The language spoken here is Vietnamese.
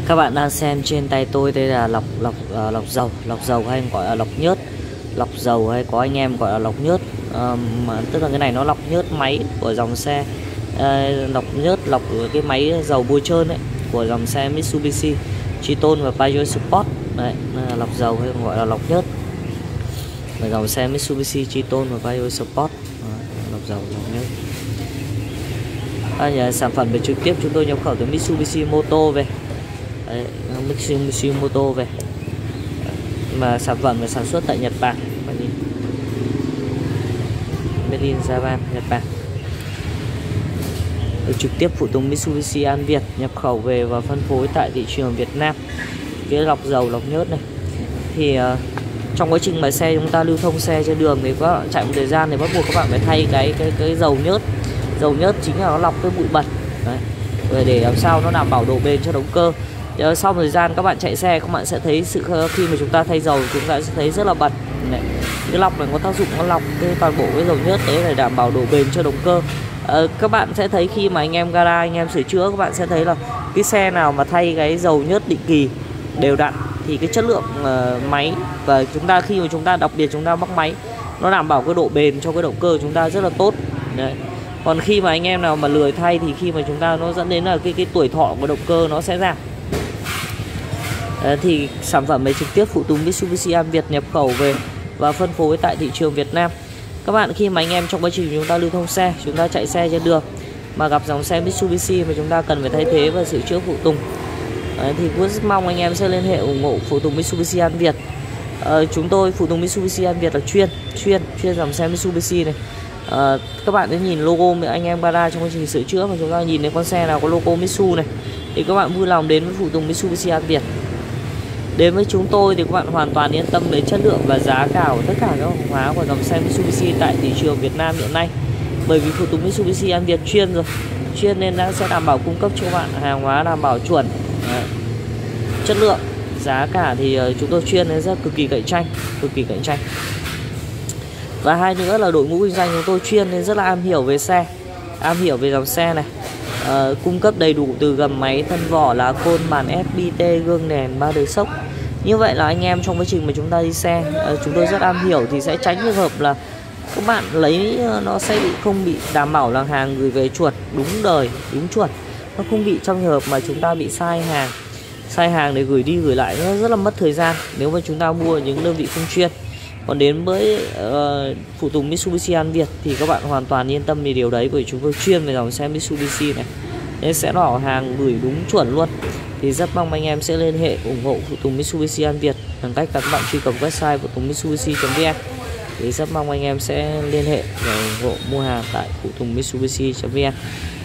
Các bạn đang xem trên tay tôi đây là lọc dầu hay gọi là lọc nhớt, lọc dầu hay có anh em gọi là lọc nhớt. Tức là cái này nó lọc nhớt máy của dòng xe, lọc nhớt lọc cái máy dầu bôi trơn ấy của dòng xe Mitsubishi Triton và Pajero Sport. Đấy, lọc dầu hay gọi là lọc nhớt của dòng xe Mitsubishi Triton và Pajero Sport. Lọc dầu lọc nhớt. Sản phẩm về trực tiếp chúng tôi nhập khẩu từ Mitsubishi Moto về. Đấy, Mitsubishi Moto về. Mà sản phẩm là sản xuất tại Nhật Bản. Made in Japan, Nhật Bản. Được trực tiếp phụ tùng Mitsubishi An Việt nhập khẩu về và phân phối tại thị trường Việt Nam. Cái lọc dầu lọc nhớt này thì trong quá trình mà xe chúng ta lưu thông xe trên đường thì các bạn chạy một thời gian thì bắt buộc các bạn phải thay cái dầu nhớt. Dầu nhớt chính là nó lọc cái bụi bẩn. Đấy, để làm sao nó đảm bảo độ bền cho động cơ. Sau thời gian các bạn chạy xe, các bạn sẽ thấy khi mà chúng ta thay dầu chúng ta sẽ thấy rất là bẩn. Đấy, cái lọc này có tác dụng nó lọc toàn bộ cái dầu nhớt đấy để đảm bảo độ bền cho động cơ. Các bạn sẽ thấy khi mà anh em gara, anh em sửa chữa, các bạn sẽ thấy là cái xe nào mà thay cái dầu nhớt định kỳ đều đặn thì cái chất lượng máy và chúng ta khi mà chúng ta đặc biệt chúng ta móc máy nó đảm bảo cái độ bền cho cái động cơ của chúng ta rất là tốt. Đấy. Còn khi mà anh em nào mà lười thay thì khi mà chúng ta nó dẫn đến là cái tuổi thọ của động cơ nó sẽ giảm. Thì sản phẩm này trực tiếp phụ tùng Mitsubishi An Việt nhập khẩu về và phân phối tại thị trường Việt Nam. Các bạn khi mà anh em trong quá trình chúng ta lưu thông xe, chúng ta chạy xe trên đường mà gặp dòng xe Mitsubishi mà chúng ta cần phải thay thế và sửa chữa phụ tùng, thì cũng rất mong anh em sẽ liên hệ ủng hộ phụ tùng Mitsubishi An Việt. Chúng tôi phụ tùng Mitsubishi An Việt là chuyên dòng xe Mitsubishi này. Các bạn sẽ nhìn logo anh em gara trong quá trình sửa chữa mà chúng ta nhìn thấy con xe nào có logo Mitsu này thì các bạn vui lòng đến với phụ tùng Mitsubishi An Việt. Đến với chúng tôi thì các bạn hoàn toàn yên tâm về chất lượng và giá cả của tất cả các hàng hóa của dòng xe Mitsubishi tại thị trường Việt Nam hiện nay. Bởi vì phụ tùng Mitsubishi An Việt chuyên nên đã sẽ đảm bảo cung cấp cho bạn hàng hóa đảm bảo chuẩn. Đấy, chất lượng, giá cả thì chúng tôi chuyên nên rất cực kỳ cạnh tranh. Và hai nữa là đội ngũ kinh doanh chúng tôi chuyên nên rất là am hiểu về xe, am hiểu về dòng xe này. Cung cấp đầy đủ từ gầm máy, thân vỏ, lá côn, màn FPT, gương đèn, ba đời sốc. Như vậy là anh em trong quá trình mà chúng ta đi xe, chúng tôi rất am hiểu thì sẽ tránh trường hợp là các bạn lấy nó sẽ không bị đảm bảo là hàng gửi về chuẩn, đúng đời, đúng chuẩn. Nó không bị trong trường hợp mà chúng ta bị sai hàng để gửi đi gửi lại, nó rất là mất thời gian nếu mà chúng ta mua những đơn vị không chuyên. Còn đến với phụ tùng Mitsubishi An Việt thì các bạn hoàn toàn yên tâm về điều đấy, bởi chúng tôi chuyên về dòng xe Mitsubishi này nên sẽ đỏ hàng gửi đúng chuẩn luôn. Thì rất mong anh em sẽ liên hệ ủng hộ phụ tùng Mitsubishi An Việt bằng cách các bạn truy cập website phụ tùng mitsubishi.vn. Thì rất mong anh em sẽ liên hệ và ủng hộ mua hàng tại phụ tùng mitsubishi.vn.